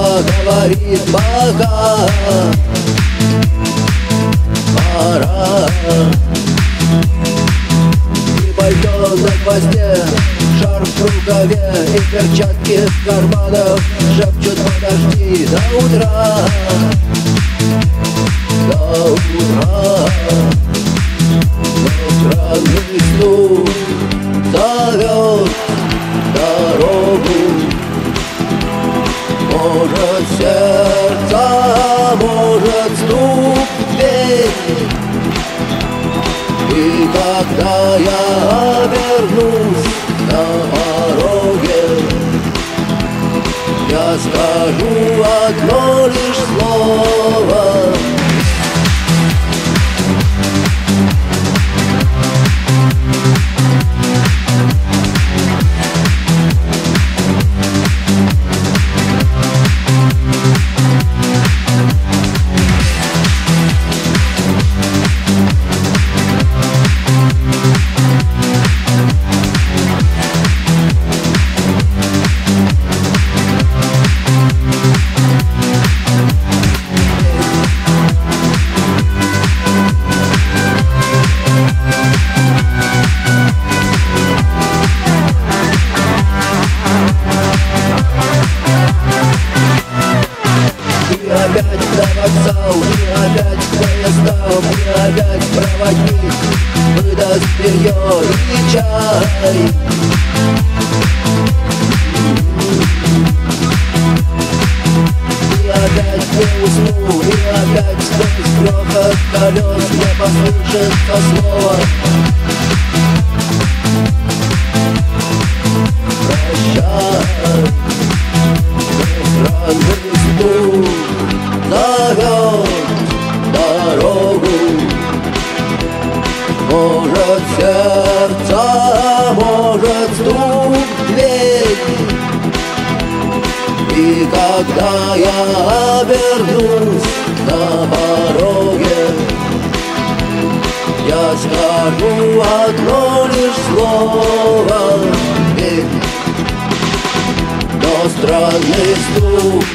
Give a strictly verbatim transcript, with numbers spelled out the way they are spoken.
говорит пока. Пора. И пальто на гвозде, шарф в рукаве и перчатки в карманах шепчут: подожди до утра, до утра. Но странный стук зовет дорогу. Может сердце, может стук в дверь. И когда я обернусь на пороге, я скажу одно лишь слово. Опять на вокзал, и опять к поездам, и опять проводник выдаст белье и чай. И опять не усну, и опять сквозь грохот колес не послышится слова. Прощай, странный стук зовет дорогу. Может сердце, может стук в дверь. И когда я обернусь на пороге, я скажу одно лишь слово. Ведь но странный стук